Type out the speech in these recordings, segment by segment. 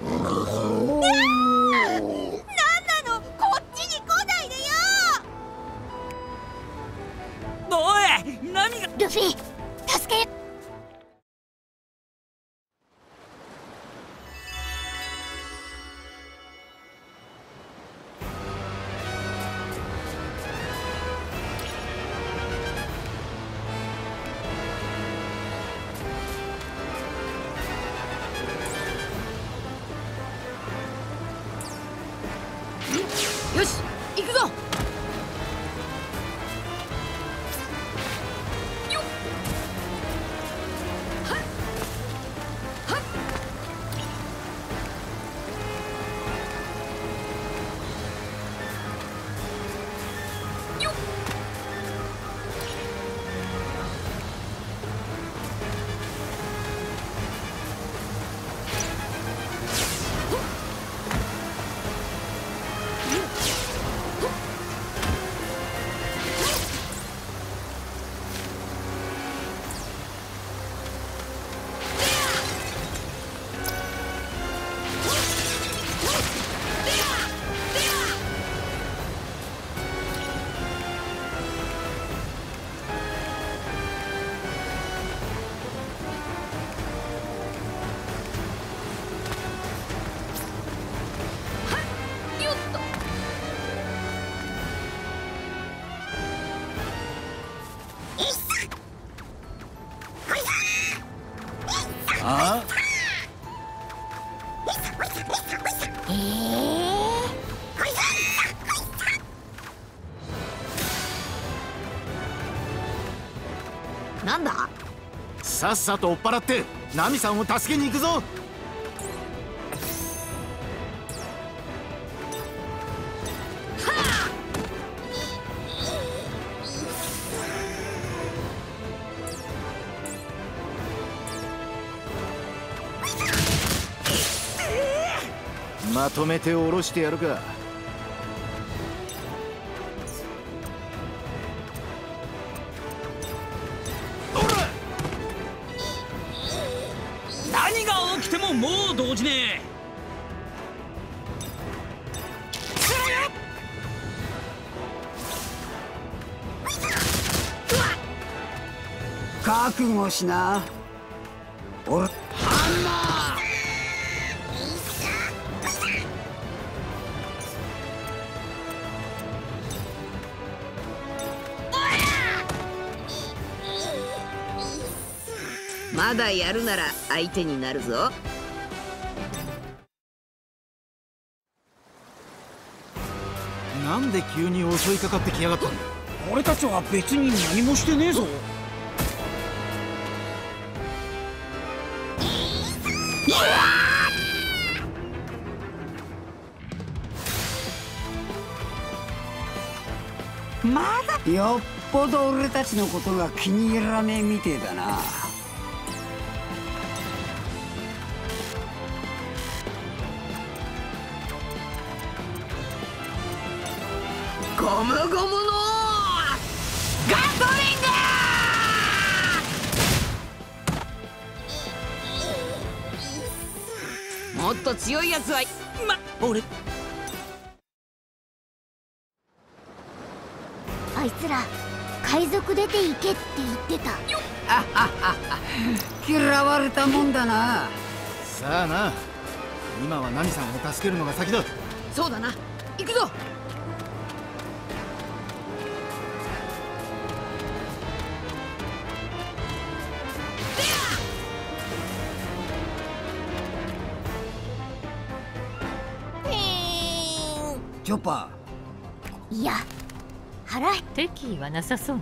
の、こっちに来ないでよ。 おい、何が。 ルフィ、助け。 よし、行くぞ。 あなんだ。 さっさと追っ払ってナミさんを助けに行くぞ。まとめて下ろしてやるか。 何が起きてももう動じねえ。覚悟しな。俺ハンマー。 まだやるなら相手になるぞ。 なんで急に襲いかかってきやがったんだ。 俺たちは別に何もしてねえぞ。 まだよっぽど俺たちのことが気に入らねえみてえだな。 ゴムゴムのガトリング。もっと強いやつは俺あいつら海賊出て行けって言ってた。 嫌われたもんだな。 さあな、今はナミさんを助けるのが先だ。 そうだな、行くぞ。 チョッパいや、腹敵意はなさそう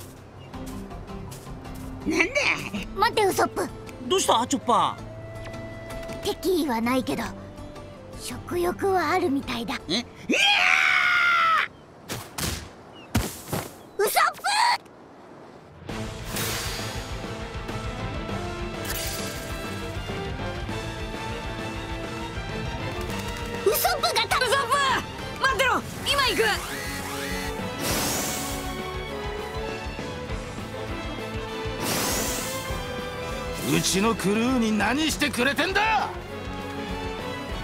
ね。 なんだ。待ってウソップ。 どうしたチョッパ敵意はないけど食欲はあるみたいだ。 ー。 ウソップ。ウソップがウソップ待ってろ、今行く。 うちのクルーに何してくれてんだ。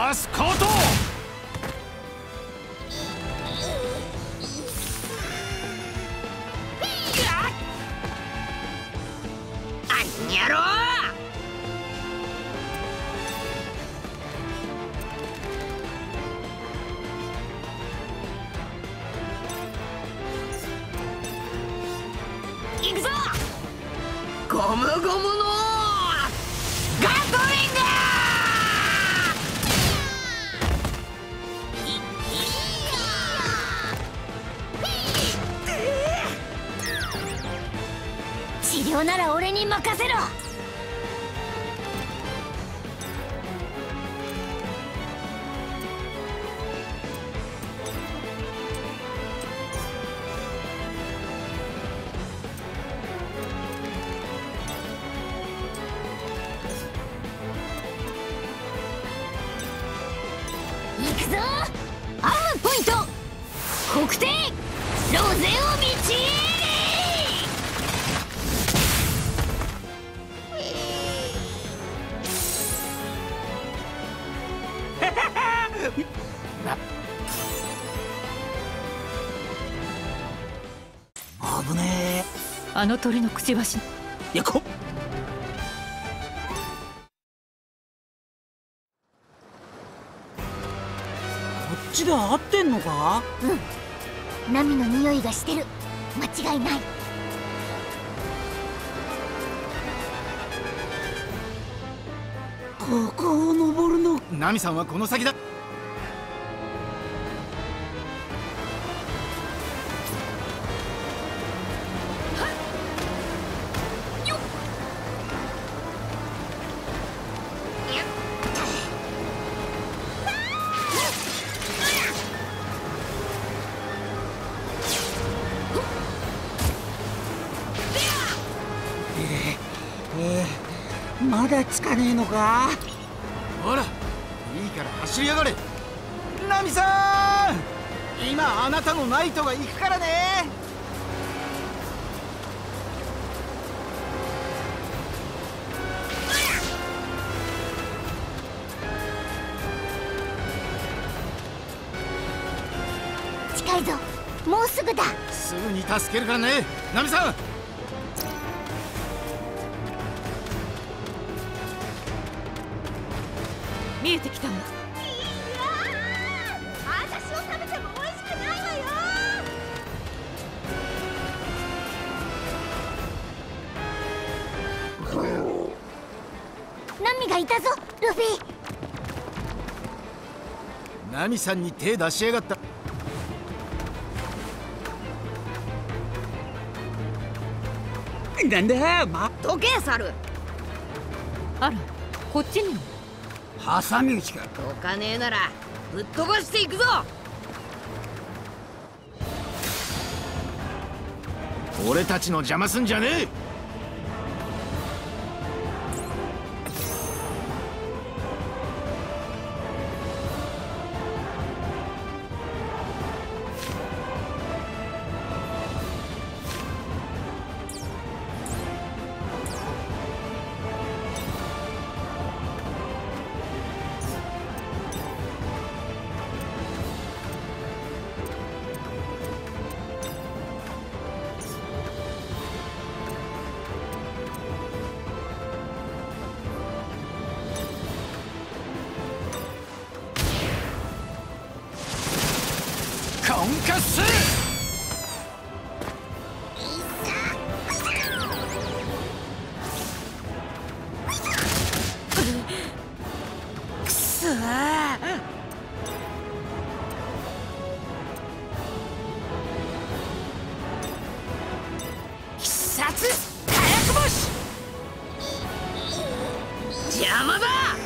パスコート。 あんにゃろ行くぞ。ゴムゴムのガトリング。 治療なら俺に任せろ。行くぞ。アームポイント国定ロゼを導い。 危ねあの鳥のくちばし。 え。いやこっちで合ってんのか？ ナミの匂いがしてる。間違いない。 ここを登るの。 ナミさんはこの先だ。 まだつかねえのか？ ほら、いいから走りやがれ。ナミさん、今あなたのナイトが行くからね。 近いぞ。もうすぐだ。 すぐに助けるからね、ナミさん。 見えてきたわ。 私を食べても美味しくないわよ。ナミがいたぞ、ルフィ。 ナミさんに手出しやがった。 なんだどけサル。あら、こっちにも。 挟み撃ちか。 どかねえならぶっ飛ばしていくぞ。 俺たちの邪魔すんじゃねえ。コンカッス。 くそー。必殺火薬星。邪魔だ。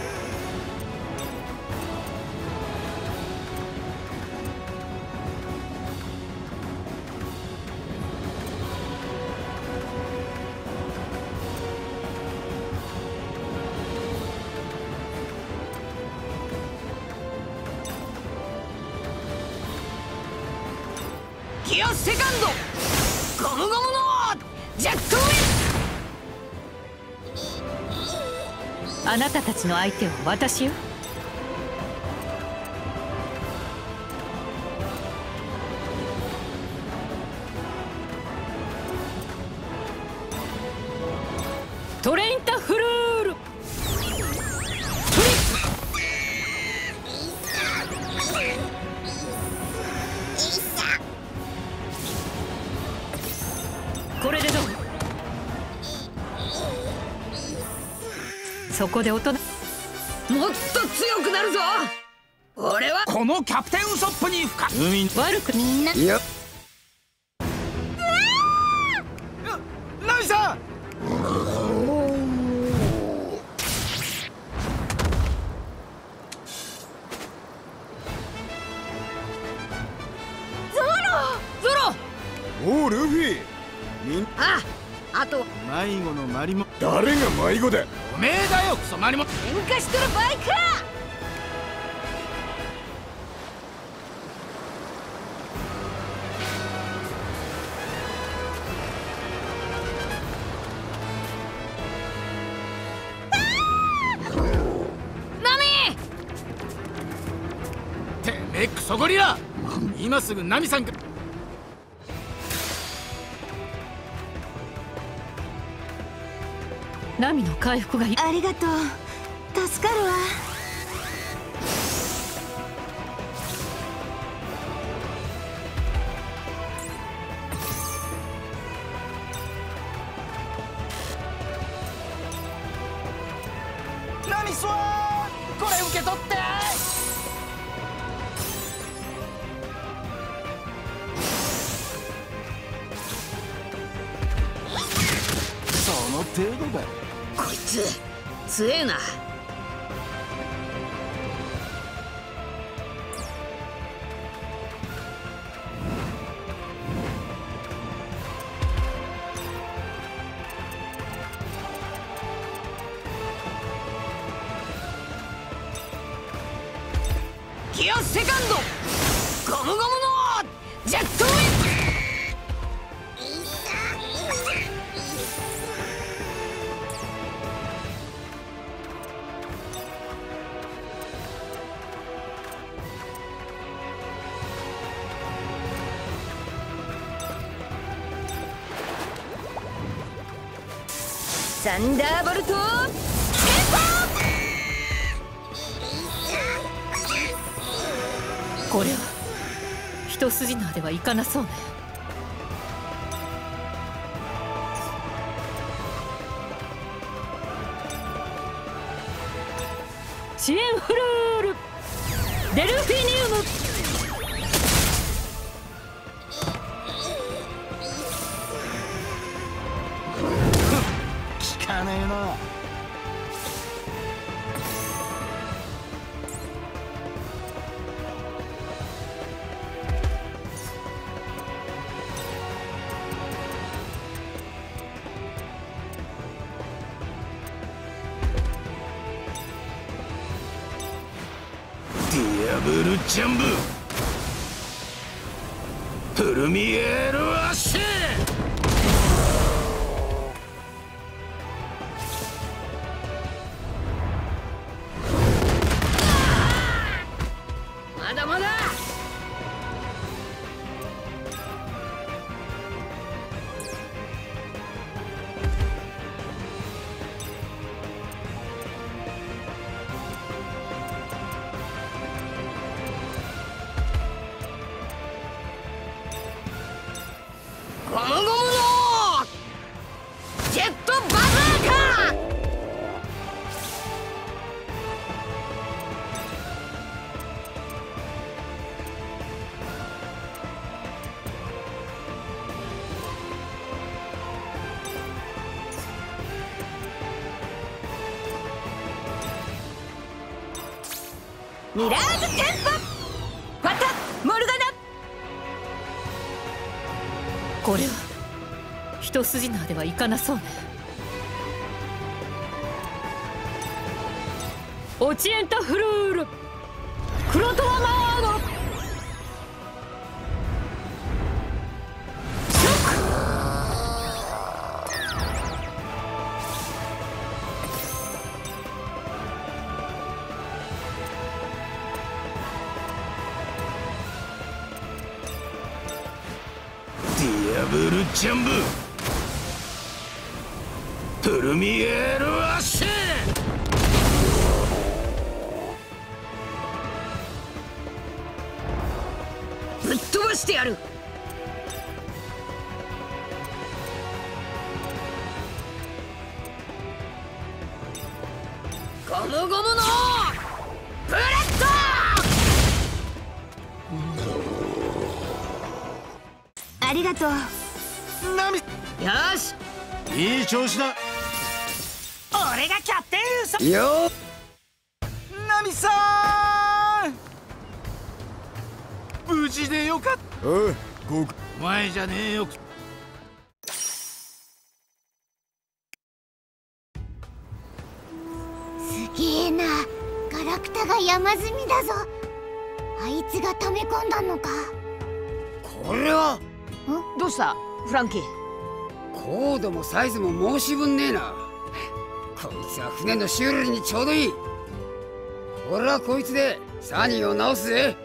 ギアセカンドゴムゴムのジャックウィン。あなたたちの相手は私よ。 そこで大人もっと強くなるぞ。俺はこのキャプテンウソップに深海悪くみんな。 いやナミさん。 ゾロ。 おうルフィ。 あと迷子のマリモ。 誰が迷子だ。 おめえだよクソマリモ。 喧嘩しとる場合か。 てめえクソゴリラ。今すぐナミさんか。 ナミの回復がありがとう。助かるわ。 ナミスワンこれ受け取って。その程度だ。 こいつ強えな。ギアセカンドゴムゴムのジェットウィング。サンダーボルトこれは一筋縄ではいかなそうね。シエンフルールデルフィニウム。 効かねえな。ディアブルジャンブプルミエールアッシュ。 まだまだ。ゴムゴムのジェットバザーカー。ミラージュテンポファタモルガナ。これは一筋縄ではいかなそうね。オチエンタフルールクロトワマードショック。 ディアブルジャンブプルミエールアッシュ。 ぶっ飛ばしてやる。 ムのブレッド。 ありがとう。 ナミ、 よし、 いい調子だ。 俺がキャプテンウソ。 よナミさん、無事でよかった。 おい、 お前じゃねえよ。 すげえな、ガラクタが山積みだぞ。あいつが溜め込んだのか。 これはどうしたフランキー。 高度もサイズも申し分ねえな。こいつは船の修理にちょうどいい。俺はこいつでサニーを直すぜ。